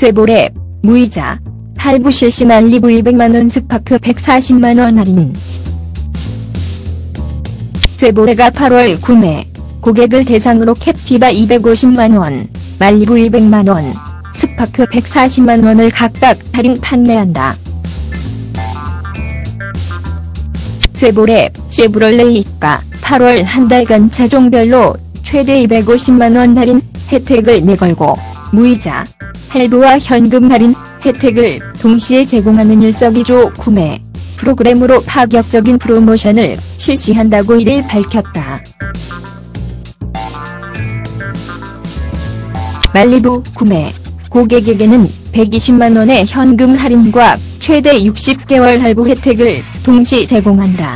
쇠볼에 무이자 할부 실시 말리부 200만원 스파크 140만원 할인. 쇠볼에가 8월 구매 고객을 대상으로 캡티바 250만원, 말리부 200만원, 스파크 140만원을 각각 할인 판매한다. 쇠볼에 쉐브롤레이가 8월 한 달간 차종별로 최대 250만원 할인 혜택을 내걸고 무이자, 할부와 현금 할인 혜택을 동시에 제공하는 일석이조 구매 프로그램으로 파격적인 프로모션을 실시한다고 이를 밝혔다. 말리부 구매 고객에게는 120만원의 현금 할인과 최대 60개월 할부 혜택을 동시 제공한다.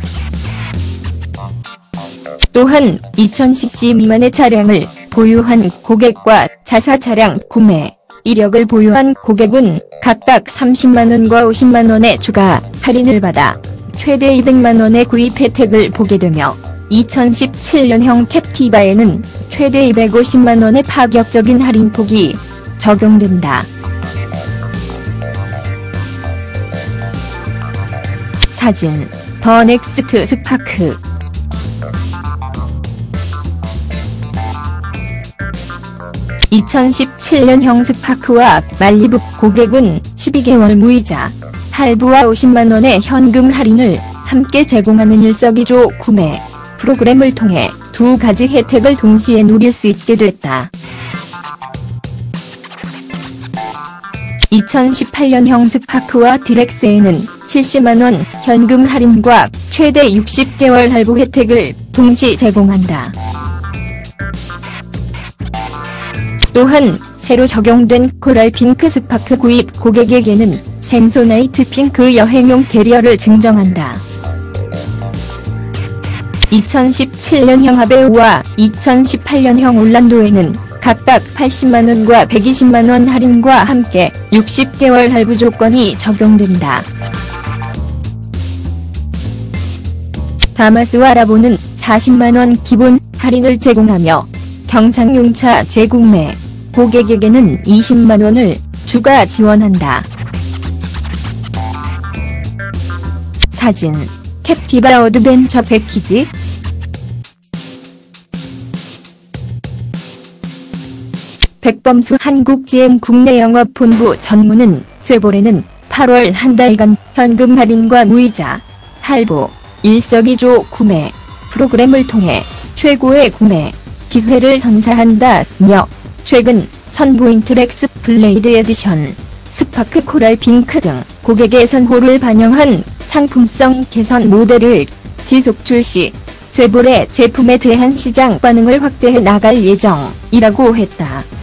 또한 2000cc 미만의 차량을 보유한 고객과 자사 차량 구매 이력을 보유한 고객은 각각 30만원과 50만원의 추가 할인을 받아 최대 200만원의 구입 혜택을 보게 되며 2017년형 캡티바에는 최대 250만원의 파격적인 할인폭이 적용된다. 사진 더 넥스트 스파크. (2017년형) 스파크와 말리부 고객은 12개월 무이자, 할부와 50만원의 현금 할인을 함께 제공하는 일석이조 구매 프로그램을 통해 두 가지 혜택을 동시에 누릴 수 있게 됐다. 2018년형 스파크와 디렉스에는 70만원 현금 할인과 최대 60개월 할부 혜택을 동시 제공한다. 또한 새로 적용된 코랄 핑크 스파크 구입 고객에게는 샘소나이트 핑크 여행용 캐리어를 증정한다. 2017년형 하베우와 2018년형 올란도에는 각각 80만원과 120만원 할인과 함께 60개월 할부 조건이 적용된다. 다마스와 라보는 40만원 기본 할인을 제공하며 경상용차 재구매 고객에게는 20만원을 추가 지원한다. 사진 캡티바 어드벤처 패키지. 백범수 한국GM 국내영업본부 전무는 쇠볼에는 8월 한 달간 현금 할인과 무이자, 할부, 일석이조 구매 프로그램을 통해 최고의 구매 기회를 선사한다며 최근 선보인트렉스 블레이드 에디션, 스파크 코랄 핑크 등 고객의 선호를 반영한 상품성 개선 모델을 지속 출시, 쇠볼의 제품에 대한 시장 반응을 확대해 나갈 예정이라고 했다.